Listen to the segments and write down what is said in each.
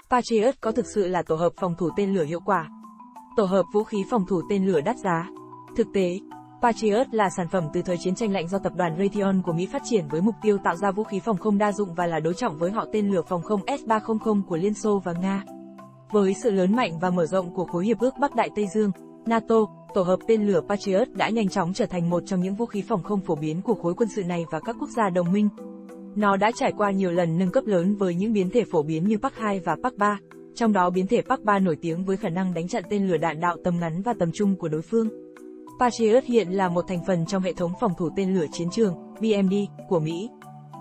Patriot có thực sự là tổ hợp phòng thủ tên lửa hiệu quả? Tổ hợp vũ khí phòng thủ tên lửa đắt giá. Thực tế, Patriot là sản phẩm từ thời chiến tranh lạnh do tập đoàn Raytheon của Mỹ phát triển với mục tiêu tạo ra vũ khí phòng không đa dụng và là đối trọng với họ tên lửa phòng không S-300 của Liên Xô và Nga. Với sự lớn mạnh và mở rộng của khối hiệp ước Bắc Đại Tây Dương, NATO, tổ hợp tên lửa Patriot đã nhanh chóng trở thành một trong những vũ khí phòng không phổ biến của khối quân sự này và các quốc gia đồng minh. Nó đã trải qua nhiều lần nâng cấp lớn với những biến thể phổ biến như PAC-2 và PAC-3, trong đó biến thể PAC-3 nổi tiếng với khả năng đánh chặn tên lửa đạn đạo tầm ngắn và tầm trung của đối phương. Patriot hiện là một thành phần trong hệ thống phòng thủ tên lửa chiến trường, BMD, của Mỹ.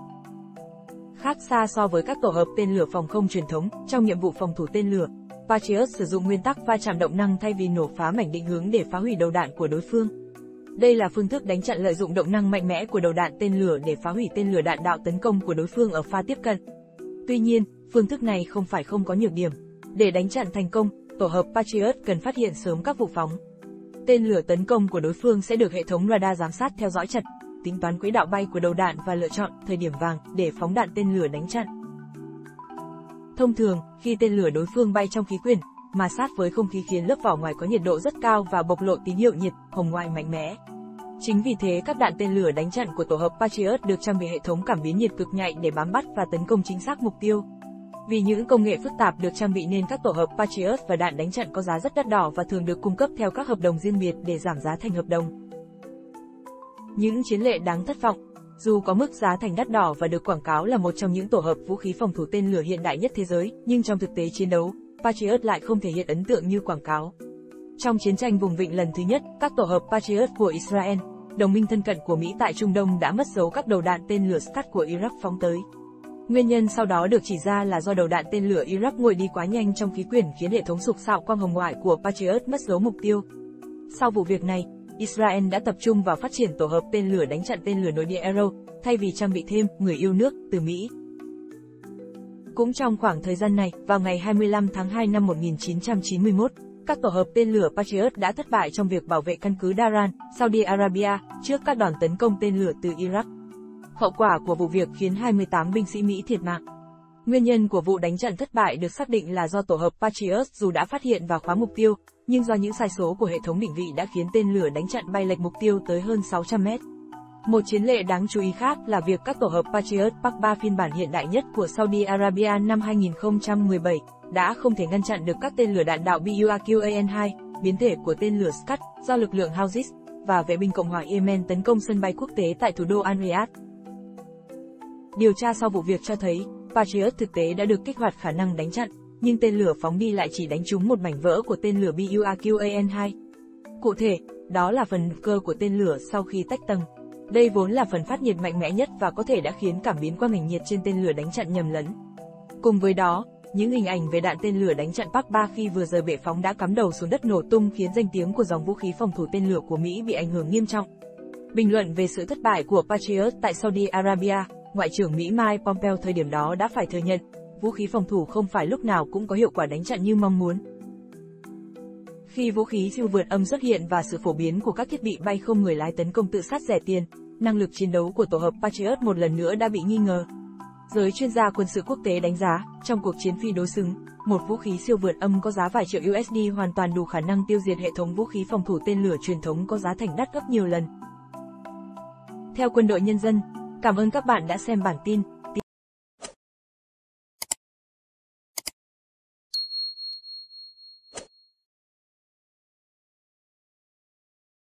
Khác xa so với các tổ hợp tên lửa phòng không truyền thống, trong nhiệm vụ phòng thủ tên lửa, Patriot sử dụng nguyên tắc va chạm động năng thay vì nổ phá mảnh định hướng để phá hủy đầu đạn của đối phương. Đây là phương thức đánh chặn lợi dụng động năng mạnh mẽ của đầu đạn tên lửa để phá hủy tên lửa đạn đạo tấn công của đối phương ở pha tiếp cận. Tuy nhiên, phương thức này không phải không có nhược điểm. Để đánh chặn thành công, tổ hợp Patriot cần phát hiện sớm các vụ phóng. Tên lửa tấn công của đối phương sẽ được hệ thống radar giám sát theo dõi chặt, tính toán quỹ đạo bay của đầu đạn và lựa chọn thời điểm vàng để phóng đạn tên lửa đánh chặn. Thông thường, khi tên lửa đối phương bay trong khí quyển, ma sát với không khí khiến lớp vỏ ngoài có nhiệt độ rất cao và bộc lộ tín hiệu nhiệt hồng ngoại mạnh mẽ. Chính vì thế các đạn tên lửa đánh chặn của tổ hợp Patriot được trang bị hệ thống cảm biến nhiệt cực nhạy để bám bắt và tấn công chính xác mục tiêu. Vì những công nghệ phức tạp được trang bị nên các tổ hợp Patriot và đạn đánh chặn có giá rất đắt đỏ và thường được cung cấp theo các hợp đồng riêng biệt để giảm giá thành hợp đồng. Những chiến lệ đáng thất vọng. Dù có mức giá thành đắt đỏ và được quảng cáo là một trong những tổ hợp vũ khí phòng thủ tên lửa hiện đại nhất thế giới, nhưng trong thực tế chiến đấu, Patriot lại không thể hiện ấn tượng như quảng cáo. Trong chiến tranh vùng vịnh lần thứ nhất, các tổ hợp Patriot của Israel, đồng minh thân cận của Mỹ tại Trung Đông đã mất dấu các đầu đạn tên lửa Scud của Iraq phóng tới. Nguyên nhân sau đó được chỉ ra là do đầu đạn tên lửa Iraq nguội đi quá nhanh trong khí quyển khiến hệ thống sục sạo quang hồng ngoại của Patriot mất dấu mục tiêu. Sau vụ việc này, Israel đã tập trung vào phát triển tổ hợp tên lửa đánh chặn tên lửa nội địa Arrow, thay vì trang bị thêm người yêu nước từ Mỹ. Cũng trong khoảng thời gian này, vào ngày 25 tháng 2 năm 1991, các tổ hợp tên lửa Patriot đã thất bại trong việc bảo vệ căn cứ Daran, Saudi Arabia, trước các đòn tấn công tên lửa từ Iraq. Hậu quả của vụ việc khiến 28 binh sĩ Mỹ thiệt mạng. Nguyên nhân của vụ đánh chặn thất bại được xác định là do tổ hợp Patriot dù đã phát hiện và khóa mục tiêu, nhưng do những sai số của hệ thống định vị đã khiến tên lửa đánh chặn bay lệch mục tiêu tới hơn 600 mét. Một chiến lệ đáng chú ý khác là việc các tổ hợp Patriot PAC-3 phiên bản hiện đại nhất của Saudi Arabia năm 2017 đã không thể ngăn chặn được các tên lửa đạn đạo BUAQAN-2, biến thể của tên lửa Scud, do lực lượng Houthis và vệ binh Cộng hòa Yemen tấn công sân bay quốc tế tại thủ đô Al-Riyadh. Điều tra sau vụ việc cho thấy, Patriot thực tế đã được kích hoạt khả năng đánh chặn, nhưng tên lửa phóng đi lại chỉ đánh trúng một mảnh vỡ của tên lửa BUAQAN-2. Cụ thể, đó là phần cơ của tên lửa sau khi tách tầng. Đây vốn là phần phát nhiệt mạnh mẽ nhất và có thể đã khiến cảm biến quang ảnh nhiệt trên tên lửa đánh chặn nhầm lẫn. Cùng với đó, những hình ảnh về đạn tên lửa đánh chặn PAC-3 khi vừa rời bệ phóng đã cắm đầu xuống đất nổ tung khiến danh tiếng của dòng vũ khí phòng thủ tên lửa của Mỹ bị ảnh hưởng nghiêm trọng. Bình luận về sự thất bại của Patriot tại Saudi Arabia, Ngoại trưởng Mỹ Mike Pompeo thời điểm đó đã phải thừa nhận, vũ khí phòng thủ không phải lúc nào cũng có hiệu quả đánh chặn như mong muốn. Khi vũ khí siêu vượt âm xuất hiện và sự phổ biến của các thiết bị bay không người lái tấn công tự sát rẻ tiền, năng lực chiến đấu của tổ hợp Patriot một lần nữa đã bị nghi ngờ. Giới chuyên gia quân sự quốc tế đánh giá, trong cuộc chiến phi đối xứng, một vũ khí siêu vượt âm có giá vài triệu USD hoàn toàn đủ khả năng tiêu diệt hệ thống vũ khí phòng thủ tên lửa truyền thống có giá thành đắt gấp nhiều lần. Theo Quân đội Nhân dân, cảm ơn các bạn đã xem bản tin.